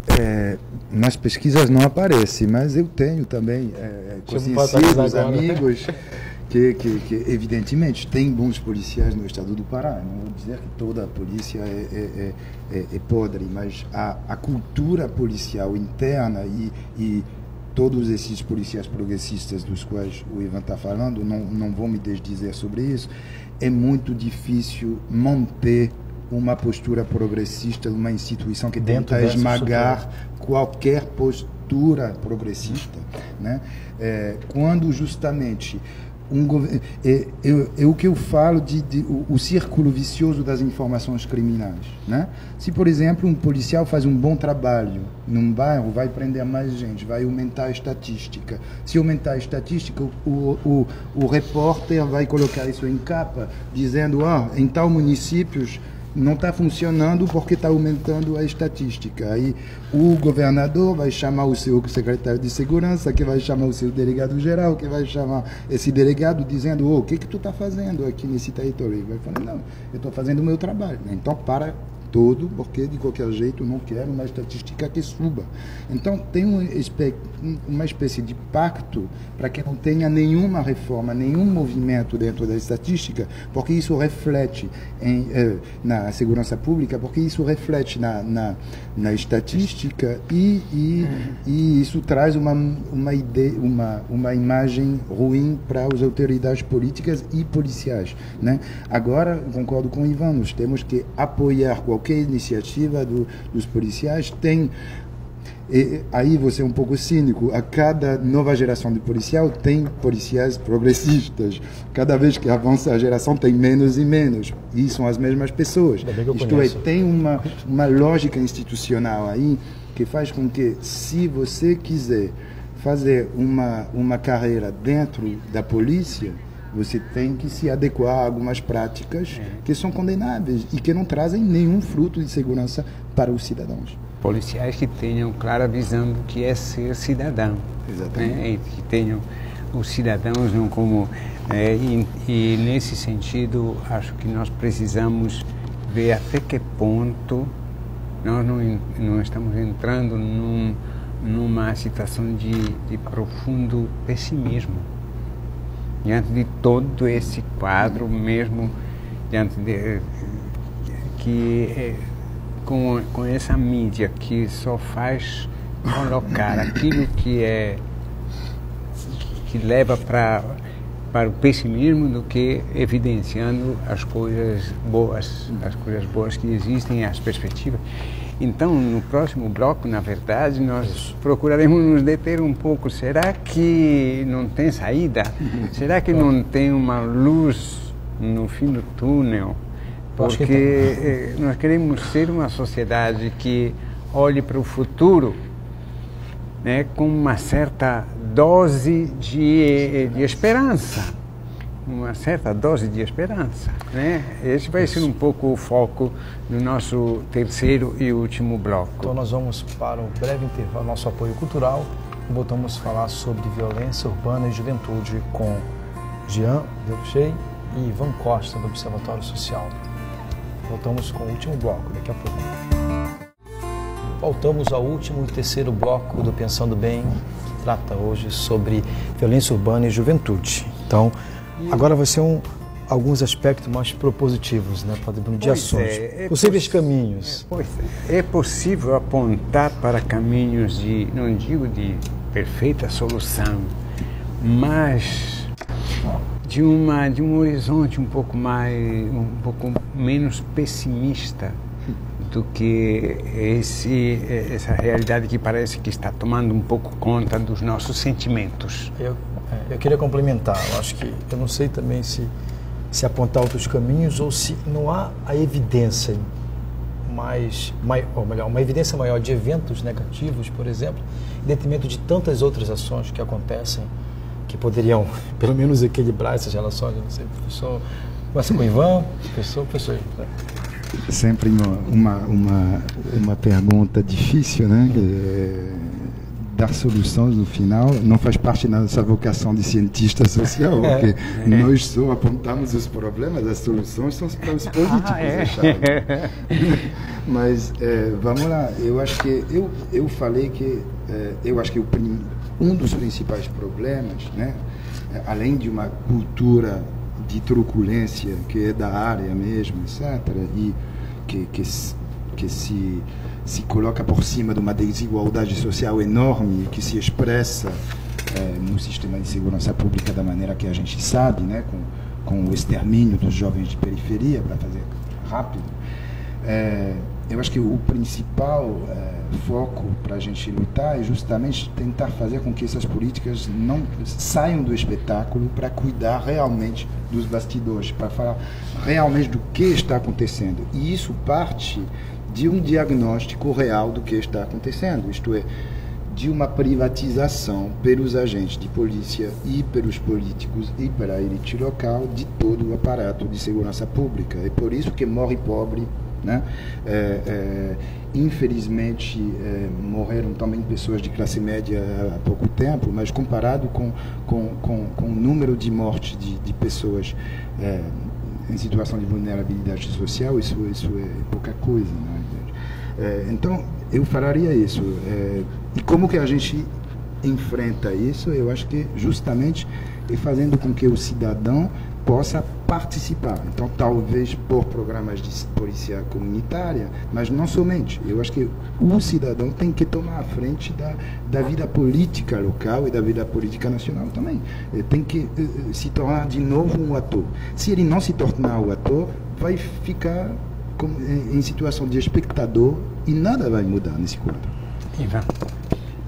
É, nas pesquisas não aparece, mas eu tenho também é, conhecidos, amigos, que, que, que evidentemente tem bons policiais no estado do Pará. Não vou dizer que toda a polícia é, é, é, é podre, mas a, a cultura policial interna e, e todos esses policiais progressistas dos quais o Ivan está falando, não, não vou me desdizer sobre isso, é muito difícil manter uma postura progressista numa instituição que tenta esmagar qualquer postura progressista. Né? É, quando justamente um governo, é, é, é o que eu falo de, de o, o círculo vicioso das informações criminais. Né? Se, por exemplo, um policial faz um bom trabalho num bairro, vai prender mais gente, vai aumentar a estatística. Se aumentar a estatística, o, o, o, o repórter vai colocar isso em capa, dizendo, ah, em tal municípios não está funcionando porque está aumentando a estatística. Aí o governador vai chamar o seu secretário de segurança, que vai chamar o seu delegado-geral, que vai chamar esse delegado dizendo, oh, o que que tu está fazendo aqui nesse território? Ele vai falar, não, eu estou fazendo o meu trabalho. Então, para todo, porque de qualquer jeito não quero uma estatística que suba. Então tem um, uma espécie de pacto para que não tenha nenhuma reforma, nenhum movimento dentro da estatística, porque isso reflete em, eh, na segurança pública, porque isso reflete na, na, na estatística e, e, e isso traz uma, uma, ideia, uma, uma imagem ruim para as autoridades políticas e policiais. Né? Agora, concordo com o Ivan, nós temos que apoiar qualquer iniciativa do, dos policiais. Tem, E aí você é um pouco cínico. A cada nova geração de policial tem policiais progressistas. Cada vez que avança a geração tem menos e menos. E são as mesmas pessoas. Isto é, tem uma, uma lógica institucional aí que faz com que, se você quiser fazer uma, uma carreira dentro da polícia, você tem que se adequar a algumas práticas que são condenáveis e que não trazem nenhum fruto de segurança para os cidadãos. Policiais que tenham clara visão do que é ser cidadão. Exatamente. Né? E que tenham os cidadãos não como... É, e, e nesse sentido, acho que nós precisamos ver até que ponto nós não, não estamos entrando num, numa situação de, de profundo pessimismo. Diante de todo esse quadro, mesmo diante de... que... É, Com, com essa mídia que só faz colocar aquilo que é que leva para para o pessimismo do que evidenciando as coisas boas, as coisas boas que existem, as perspectivas. Então, no próximo bloco, na verdade, nós procuraremos nos deter um pouco. Será que não tem saída? Será que não tem uma luz no fim do túnel? Porque nós queremos ser uma sociedade que olhe para o futuro, né, com uma certa dose de, de esperança, uma certa dose de esperança, né? Esse vai ser um pouco o foco do nosso terceiro e último bloco. Então nós vamos para um breve intervalo, nosso apoio cultural, e voltamos a falar sobre violência urbana e juventude com Jean Deluchey e Ivan Costa, do Observatório Social. Voltamos com o último bloco, daqui a pouco. Voltamos ao último e terceiro bloco do Pensando Bem, que trata hoje sobre violência urbana e juventude. Então, agora vai ser um, alguns aspectos mais propositivos, né, Padre Bruno, de ações, é, é possíveis caminhos. É, pois é, é possível apontar para caminhos de, não digo de perfeita solução, mas de uma de um horizonte um pouco mais um pouco menos pessimista do que esse essa realidade que parece que está tomando um pouco conta dos nossos sentimentos. Eu, eu queria complementar. Eu acho que eu não sei também se se apontar outros caminhos ou se não há a evidência mais, mai, ou melhor, uma evidência maior de eventos negativos, por exemplo, em detrimento de tantas outras ações que acontecem, que poderiam, pelo menos, equilibrar essas relações. Eu não sei, professor, começa com o Ivan, professor, professor. Sempre uma, uma, uma, uma pergunta difícil, né? É, dar soluções no final não faz parte da nossa vocação de cientista social, porque é. nós só apontamos os problemas, as soluções são para os políticos, ah, é. é Mas é, vamos lá, eu acho que eu, eu falei que é, eu acho que o prim, um dos principais problemas, né, além de uma cultura de truculência que é da área mesmo, etcétera, e que, que, que se, se coloca por cima de uma desigualdade social enorme que se expressa é, no sistema de segurança pública da maneira que a gente sabe, né, com, com o extermínio dos jovens de periferia, para fazer rápido. É, eu acho que o principal é, foco para a gente lutar é justamente tentar fazer com que essas políticas não saiam do espetáculo para cuidar realmente dos bastidores, para falar realmente do que está acontecendo. E isso parte de um diagnóstico real do que está acontecendo, isto é, de uma privatização pelos agentes de polícia e pelos políticos e pela elite local de todo o aparato de segurança pública. É por isso que morre pobre, né? É, é, infelizmente é, morreram também pessoas de classe média há pouco tempo, mas comparado com, com, com, com o número de mortes de, de pessoas é, em situação de vulnerabilidade social, isso, isso é pouca coisa, né? É, então eu falaria isso, é, e como que a gente enfrenta isso? Eu acho que justamente é fazendo com que o cidadão possa participar. Então, talvez por programas de polícia comunitária, mas não somente. Eu acho que o cidadão tem que tomar a frente da, da vida política local e da vida política nacional também. Ele tem que uh, se tornar de novo um ator. Se ele não se tornar o ator, vai ficar com, em, em situação de espectador e nada vai mudar nesse quadro. Ivan.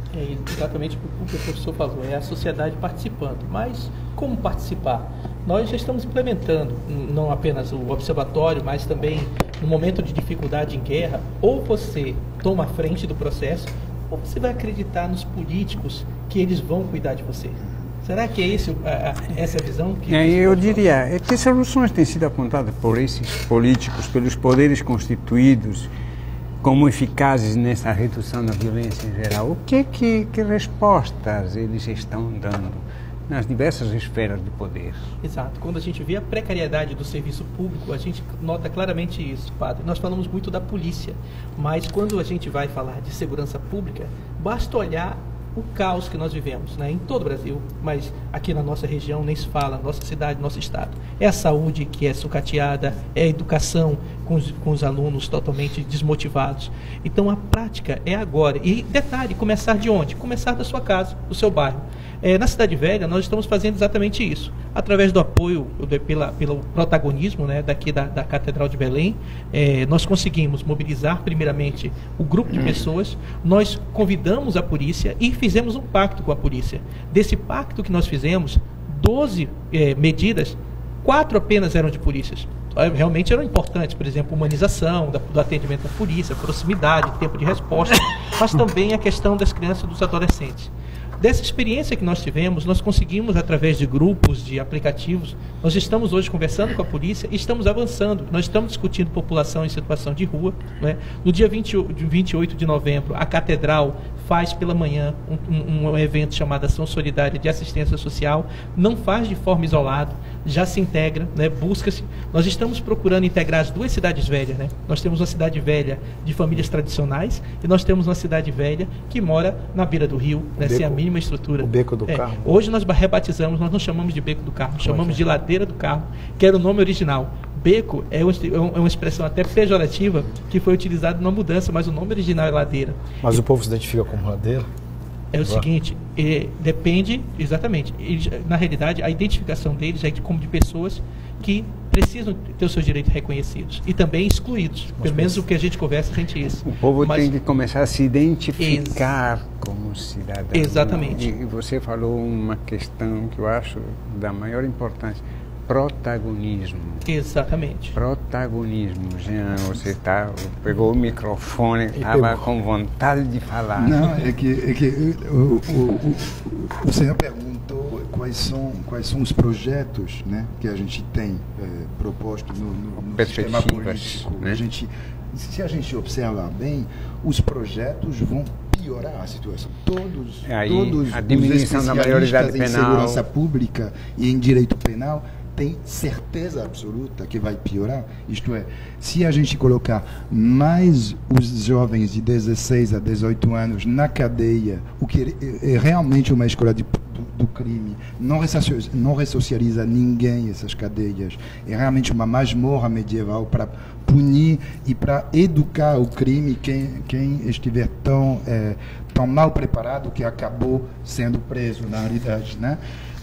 É exatamente o que o professor falou, é a sociedade participando. Mas como participar? Nós já estamos implementando, não apenas o observatório, mas também no momento de dificuldade em guerra, ou você toma a frente do processo, ou você vai acreditar nos políticos que eles vão cuidar de você. Será que é esse, a, a, essa a visão? Que é, eu diria é que as soluções têm sido apontadas por esses políticos, pelos poderes constituídos, como eficazes nessa redução da violência em geral. O que, que, que respostas eles estão dando nas diversas esferas de poder? Exato. Quando a gente vê a precariedade do serviço público, a gente nota claramente isso, padre. Nós falamos muito da polícia, mas quando a gente vai falar de segurança pública, basta olhar o caos que nós vivemos, né, em todo o Brasil, mas aqui na nossa região nem se fala, nossa cidade, nosso estado. É a saúde que é sucateada, é a educação com os, com os alunos totalmente desmotivados. Então a prática é agora. E detalhe, começar de onde? Começar da sua casa, do seu bairro. É, na Cidade Velha, nós estamos fazendo exatamente isso. Através do apoio, de, pela, pelo protagonismo, né, daqui da, da Catedral de Belém, é, nós conseguimos mobilizar, primeiramente, o grupo de pessoas. Nós convidamos a polícia e fizemos um pacto com a polícia. Desse pacto que nós fizemos, doze é, medidas, quatro apenas eram de polícias. Realmente eram importantes, por exemplo, humanização da, do atendimento da polícia, proximidade, tempo de resposta, mas também a questão das crianças e dos adolescentes. Dessa experiência que nós tivemos, nós conseguimos, através de grupos, de aplicativos, nós estamos hoje conversando com a polícia e estamos avançando. Nós estamos discutindo população em situação de rua, né? No dia vinte, vinte e oito de novembro, a Catedral faz pela manhã um, um, um evento chamado Ação Solidária de Assistência Social. Não faz de forma isolada, já se integra, né? Busca-se. Nós estamos procurando integrar as duas cidades velhas, né? Nós temos uma cidade velha de famílias tradicionais e nós temos uma cidade velha que mora na beira do rio, né? Sem a mínima estrutura. O Beco do é, Carmo. Hoje nós rebatizamos, nós não chamamos de Beco do Carmo, chamamos de Ladeira do Carmo, que era o nome original. Beco é uma expressão até pejorativa que foi utilizada na mudança, mas o nome original é ladeira. Mas o povo se identifica como ladeira? É o seguinte, é, depende, exatamente, eles, na realidade, a identificação deles é de, como de pessoas que precisam ter os seus direitos reconhecidos e também excluídos. Mas pelo menos o que a gente conversa, a gente isso. O povo Mas, tem que começar a se identificar ex como cidadão. Exatamente. E, e você falou uma questão que eu acho da maior importância. Protagonismo. Exatamente. Protagonismo. Jean, você tá, pegou o microfone, estava com vontade de falar. Não, é que, é que o, o, o, o senhor perguntou quais são, quais são os projetos, né, que a gente tem é, proposto no, no, no sistema político. Né? A gente, se a gente observar bem, os projetos vão piorar a situação. Todos, Aí, todos a os especialistas em segurança pública e em direito penal tem certeza absoluta que vai piorar. Isto é, se a gente colocar mais os jovens de dezesseis a dezoito anos na cadeia, o que é realmente uma escola de, do, do crime, não ressocializa, não ressocializa ninguém essas cadeias, é realmente uma masmorra medieval para punir e para educar o crime quem, quem estiver tão, é, tão mal preparado que acabou sendo preso, na realidade, né?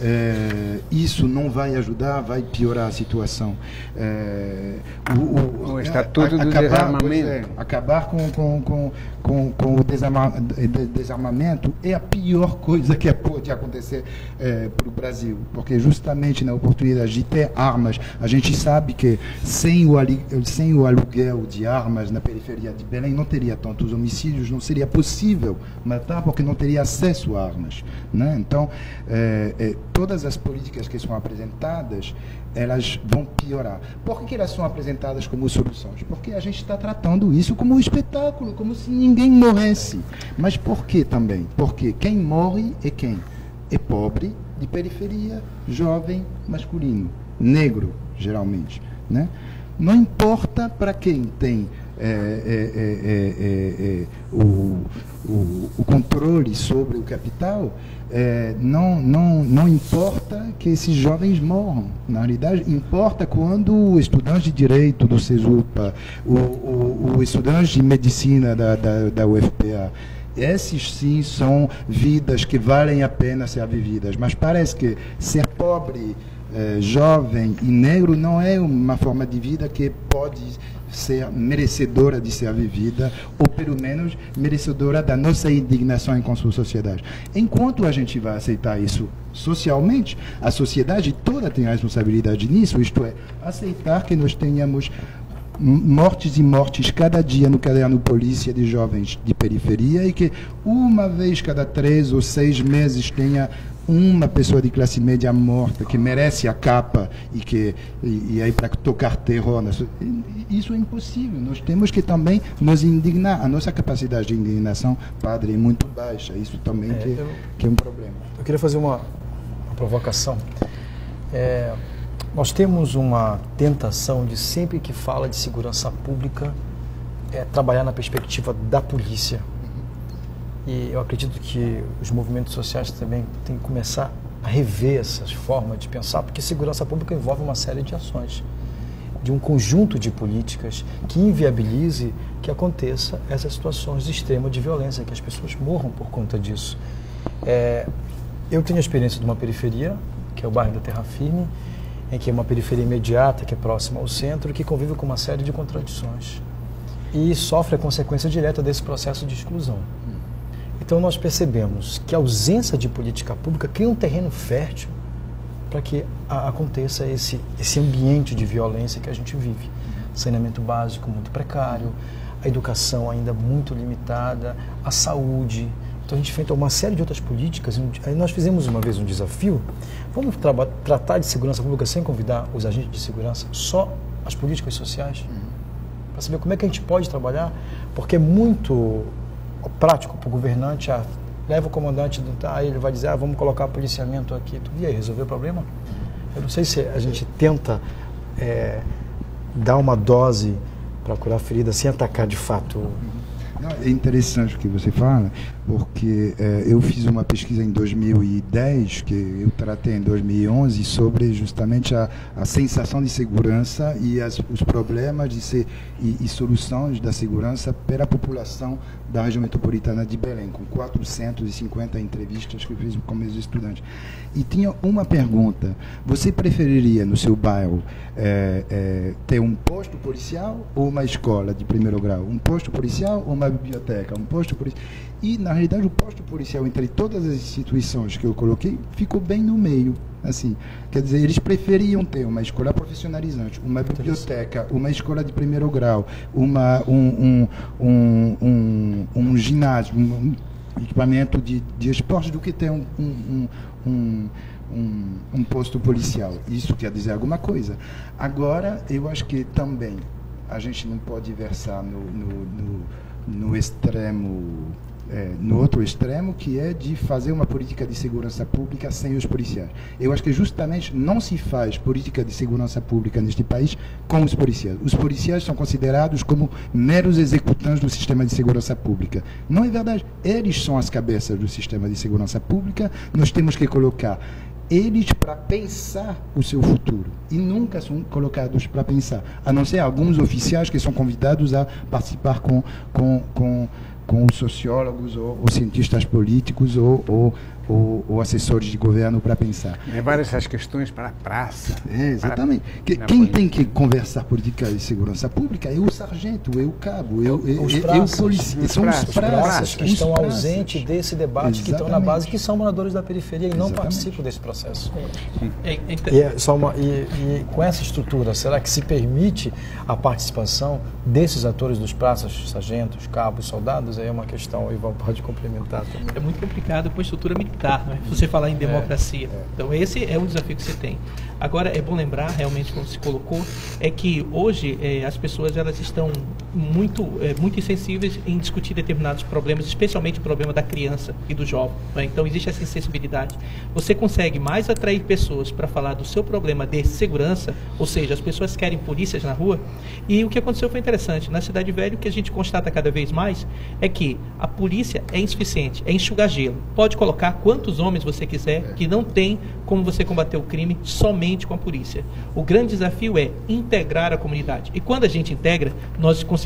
É, isso não vai ajudar, vai piorar a situação. É, o, o, o Estatuto a, a, do acabar, Desarmamento. É, acabar com, com, com, com, com o desarma, de, desarmamento é a pior coisa que pode acontecer é, para o Brasil, porque justamente na oportunidade de ter armas, a gente sabe que sem o, sem o aluguel de armas na periferia de Belém não teria tantos homicídios, não seria possível matar porque não teria acesso a armas, né? Então, é, é, todas as políticas que são apresentadas, elas vão piorar. Por que elas são apresentadas como soluções? Porque a gente está tratando isso como um espetáculo, como se ninguém morresse. Mas por que também? Porque quem morre é quem? É pobre, de periferia, jovem, masculino, negro, geralmente, né? Não importa para quem tem é, é, é, é, é, o, o, o controle sobre o capital, é, não, não, não importa que esses jovens morram. Na realidade, importa quando o estudante de direito do CESUPA, o, o, o estudante de medicina da, da, da U F P A, esses sim são vidas que valem a pena ser vividas. Mas parece que ser pobre, É, jovem e negro não é uma forma de vida que pode ser merecedora de ser vivida, ou pelo menos merecedora da nossa indignação enquanto sociedade. Enquanto a gente vai aceitar isso socialmente, a sociedade toda tem a responsabilidade nisso, isto é, aceitar que nós tenhamos mortes e mortes cada dia no caderno polícia de jovens de periferia e que uma vez cada três ou seis meses tenha uma pessoa de classe média morta que merece a capa e que e, e aí para tocar terror, isso é impossível. Nós temos que também nos indignar. A nossa capacidade de indignação, padre, é muito baixa. Isso também é, que, eu, que é um problema. Eu queria fazer uma, uma provocação. É, nós temos uma tentação de sempre que fala de segurança pública é, trabalhar na perspectiva da polícia. E eu acredito que os movimentos sociais também têm que começar a rever essas formas de pensar, porque segurança pública envolve uma série de ações, de um conjunto de políticas que inviabilize que aconteça essas situações de extrema de violência, que as pessoas morram por conta disso. É, eu tenho a experiência de uma periferia, que é o bairro da Terra Firme, em que é uma periferia imediata, que é próxima ao centro, que convive com uma série de contradições e sofre a consequência direta desse processo de exclusão. Então nós percebemos que a ausência de política pública cria um terreno fértil para que a, aconteça esse, esse ambiente de violência que a gente vive. Saneamento básico muito precário, a educação ainda muito limitada, a saúde. Então a gente enfrenta uma série de outras políticas. Aí nós fizemos uma vez um desafio, vamos tra tratar de segurança pública sem convidar os agentes de segurança, só as políticas sociais, para saber como é que a gente pode trabalhar, porque é muito prático para o governante, ah, leva o comandante, do, ah, ele vai dizer, ah, vamos colocar policiamento aqui, e aí, resolver o problema? Eu não sei se a gente tenta é, dar uma dose para curar a ferida sem atacar de fato. Não, é interessante o que você fala, porque é, eu fiz uma pesquisa em dois mil e dez, que eu tratei em dois mil e onze, sobre justamente a, a sensação de segurança e as, os problemas de ser, e, e soluções da segurança para a população da região metropolitana de Belém, com quatrocentas e cinquenta entrevistas que eu fiz com meus estudantes. E tinha uma pergunta: você preferiria no seu bairro é, é, ter um posto policial ou uma escola de primeiro grau? Um posto policial ou uma biblioteca? Um posto policial? E, na realidade, o posto policial, entre todas as instituições que eu coloquei, ficou bem no meio. Assim, quer dizer, eles preferiam ter uma escola profissionalizante, uma biblioteca, uma escola de primeiro grau, uma, um, um, um, um, um ginásio, um equipamento de, de esporte, do que ter um, um, um, um, um posto policial. Isso quer dizer alguma coisa. Agora, eu acho que também a gente não pode versar no, no, no, no extremo... É, no outro extremo, que é de fazer uma política de segurança pública sem os policiais. Eu acho que justamente não se faz política de segurança pública neste país com os policiais. Os policiais são considerados como meros executantes do sistema de segurança pública. Não é verdade. Eles são as cabeças do sistema de segurança pública. Nós temos que colocar eles para pensar o seu futuro, e nunca são colocados para pensar, a não ser alguns oficiais que são convidados a participar com, com, com com os sociólogos ou, ou cientistas políticos ou, ou, ou, ou assessores de governo para pensar. Levar essas questões para a praça. É, exatamente. Que, quem tem que conversar política de segurança pública é o sargento, é o cabo, é, é, os é, praças, é o policial. São praças, os praças, praças que os estão praças. ausentes desse debate, exatamente, que estão na base, que são moradores da periferia e não exatamente participam desse processo. É, é, é, e, é só uma, e, e com essa estrutura, será que se permite a participação desses atores dos praças, sargentos, cabos, soldados? Aí é uma questão, o Ivan pode complementar também. É muito complicado com a estrutura militar, né? Se você falar em democracia. É, é. Então esse é o desafio que você tem. Agora é bom lembrar, realmente, como se colocou, é que hoje é, as pessoas elas estão muito, é, muito insensíveis em discutir determinados problemas, especialmente o problema da criança e do jovem, né? Então existe essa insensibilidade. Você consegue mais atrair pessoas para falar do seu problema de segurança, ou seja, as pessoas querem polícias na rua, e o que aconteceu foi interessante. Na Cidade Velha, o que a gente constata cada vez mais é que a polícia é insuficiente, é enxugar gelo. Pode colocar quantos homens você quiser, que não tem como você combater o crime somente com a polícia. O grande desafio é integrar a comunidade. E quando a gente integra, nós conseguimos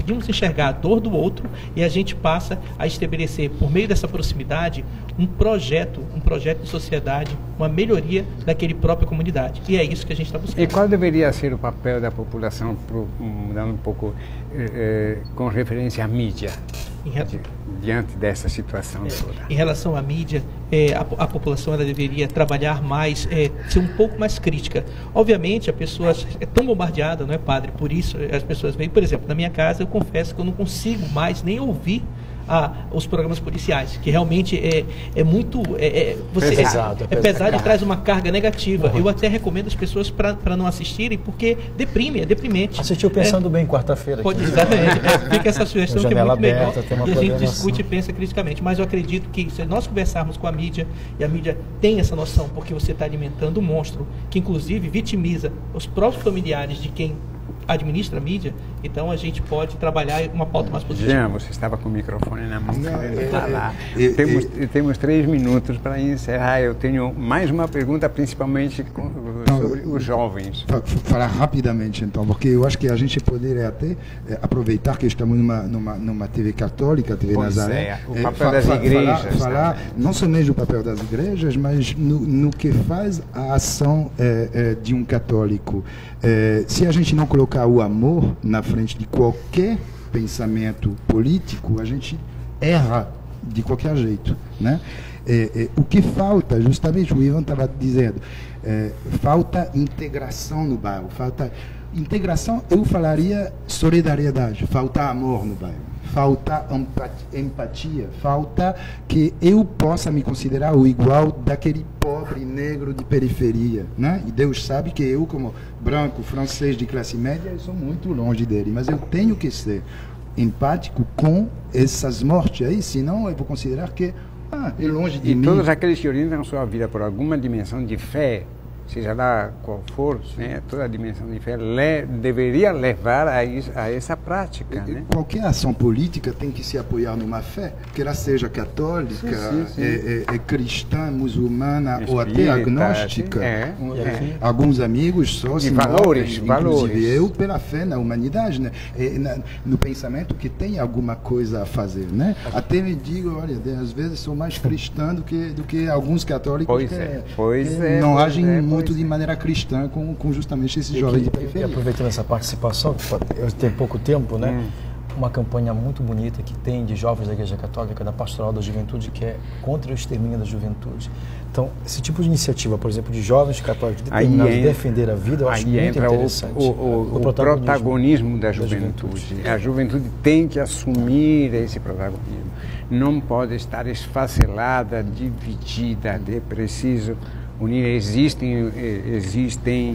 conseguimos enxergar a dor do outro e a gente passa a estabelecer, por meio dessa proximidade, um projeto, um projeto de sociedade, uma melhoria daquele própria comunidade. E é isso que a gente está buscando. E qual deveria ser o papel da população, pro, mudando um pouco, eh, com referência à mídia, Re... di, diante dessa situação é, toda? Em relação à mídia, é, a, a população ela deveria trabalhar mais, é, ser um pouco mais crítica. Obviamente, a pessoa é tão bombardeada, não é, padre? Por isso, as pessoas veem, por exemplo, na minha casa, eu confesso que eu não consigo mais nem ouvir Ah, os programas policiais, que realmente é, é muito é, é, você, pesado, é, é pesado e traz uma carga negativa. Uhum. Eu até recomendo as pessoas para não assistirem, porque deprime, é deprimente. Assistiu Pensando é, Bem quarta-feira. Pode, exatamente. É, fica essa sugestão que é muito aberta, melhor e a gente discute e pensa criticamente. Mas eu acredito que se nós conversarmos com a mídia, e a mídia tem essa noção, porque você está alimentando um monstro que inclusive vitimiza os próprios familiares de quem administra a mídia, então a gente pode trabalhar uma pauta mais positiva. Jean, você estava com o microfone na mão querendo é, falar. É, é, temos, é, temos três minutos para encerrar. Eu tenho mais uma pergunta, principalmente com, sobre os jovens. Falar rapidamente, então, porque eu acho que a gente poderia até é, aproveitar que estamos numa, numa, numa T V católica, T V pois Nazaré. É, o é, papel fa das fa igrejas. Falar, falar não somente do papel das igrejas, mas no, no que faz a ação é, é, de um católico. É, se a gente não colocar o amor na frente de qualquer pensamento político, a gente erra de qualquer jeito, né? É, é, o que falta, justamente, o Ivan estava dizendo, é, falta integração no bairro, falta integração, eu falaria solidariedade, falta amor no bairro, falta empatia, falta que eu possa me considerar o igual daquele pobre negro de periferia, né? E Deus sabe que eu, como branco, francês de classe média, eu sou muito longe dele, mas eu tenho que ser empático com essas mortes aí, senão eu vou considerar que ah, é longe de e mim. E todos aqueles que orientam sua vida por alguma dimensão de fé, seja lá qual for, né, toda a dimensão de fé le, deveria levar a, isso, a essa prática. Né? Qualquer ação política tem que se apoiar numa fé, que ela seja católica, sim, sim, sim. É, é, é cristã, muçulmana Espírita, ou até agnóstica. É, é. Alguns amigos só se valores, morrem, valores. Eu pela fé na humanidade, né? É, na, no pensamento que tem alguma coisa a fazer. Né? Até me digo, olha, às vezes sou mais cristã do que, do que alguns católicos pois que, é, pois que é, não pois agem é, muito pois de é. maneira cristã com, com justamente esses e jovens que, de periferia. Aproveitando essa participação, eu tenho pouco tempo, né? Hum. Uma campanha muito bonita que tem de jovens da Igreja Católica, da Pastoral da Juventude, que é contra o extermínio da juventude. Então, esse tipo de iniciativa, por exemplo, de jovens católicos determinados a defender a vida, eu acho muito interessante. O, o, o, o protagonismo, protagonismo da, da juventude. juventude. A juventude tem que assumir esse protagonismo. Não pode estar esfacelada, dividida, é preciso unir. Existem, existem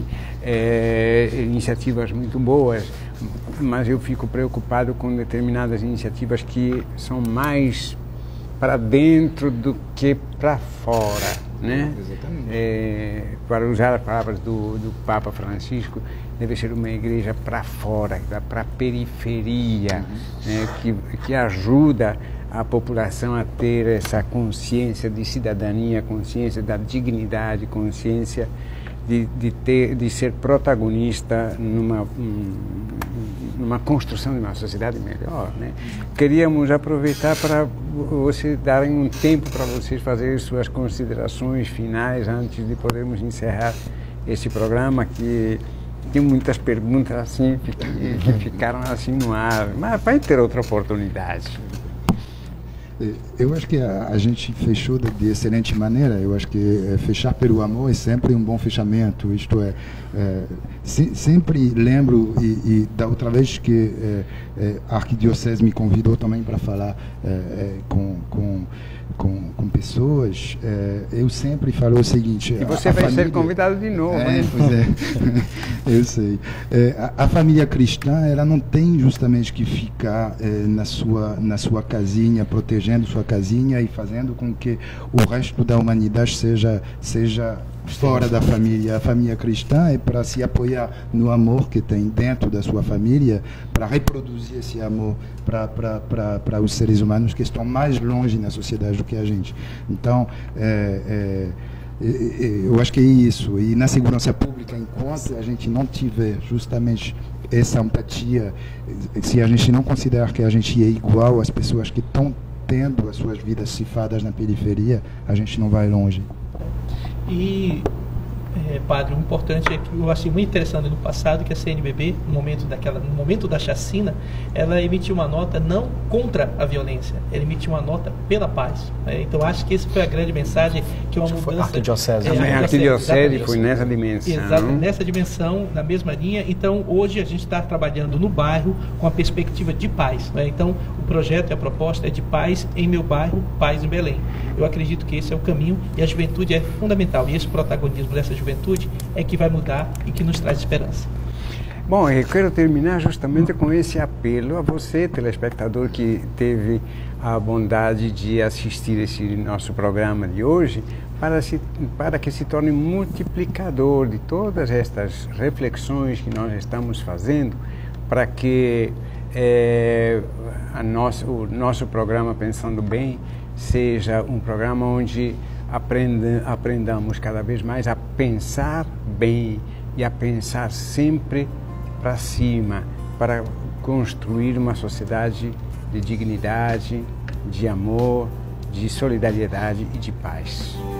é, iniciativas muito boas, mas eu fico preocupado com determinadas iniciativas que são mais para dentro do que para fora, né? Exatamente. É, para usar as palavras do, do Papa Francisco, deve ser uma igreja para fora, para a periferia, uhum. né? que, que ajuda a população a ter essa consciência de cidadania, consciência da dignidade, consciência de, de, ter, de ser protagonista numa, um, numa construção de uma sociedade melhor. Né? Queríamos aproveitar para vocês darem um tempo para vocês fazerem suas considerações finais antes de podermos encerrar esse programa, que tem muitas perguntas assim que, que ficaram assim no ar, mas vai ter outra oportunidade. Eu acho que a, a gente fechou de, de excelente maneira. Eu acho que é, fechar pelo amor é sempre um bom fechamento. Isto é, é se, sempre lembro, e, e da outra vez que é, é, a Arquidiocese me convidou também para falar é, é, com, com, com, com pessoas, é, eu sempre falo o seguinte... E você a, a vai família, ser convidado de novo. É, né? pois é, eu sei. É, a, a família cristã, ela não tem justamente que ficar é, na, sua, na sua casinha, protegendo sua casinha e fazendo com que o resto da humanidade seja, seja fora da família. A família cristã é para se apoiar no amor que tem dentro da sua família, para reproduzir esse amor para os seres humanos que estão mais longe na sociedade do que a gente. Então, é, é, Eu acho que é isso. E na segurança pública, enquanto a gente não tiver justamente essa empatia, se a gente não considerar que a gente é igual às pessoas que estão tendo as suas vidas cefadas na periferia, a gente não vai longe. E, é, padre, o importante é que eu achei muito interessante no passado que a C N B B, no momento, daquela, no momento da chacina, ela emitiu uma nota não contra a violência, ela emitiu uma nota pela paz. Né? Então, acho que essa foi a grande mensagem, que é uma mudança... Arquidiocese. É, a arquidiocese foi nessa dimensão. Exato, nessa dimensão, na mesma linha. Então, hoje a gente está trabalhando no bairro com a perspectiva de paz. Né? Então, o projeto e a proposta é de paz em meu bairro, paz em Belém. Eu acredito que esse é o caminho e a juventude é fundamental. E esse protagonismo dessa juventude é que vai mudar e que nos traz esperança. Bom, eu quero terminar justamente com esse apelo a você, telespectador, que teve a bondade de assistir esse nosso programa de hoje, para, se, para que se torne multiplicador de todas estas reflexões que nós estamos fazendo, para que é, a nosso, o nosso programa Pensando Bem seja um programa onde aprenda, aprendamos cada vez mais a pensar bem e a pensar sempre para cima, para construir uma sociedade de dignidade, de amor, de solidariedade e de paz.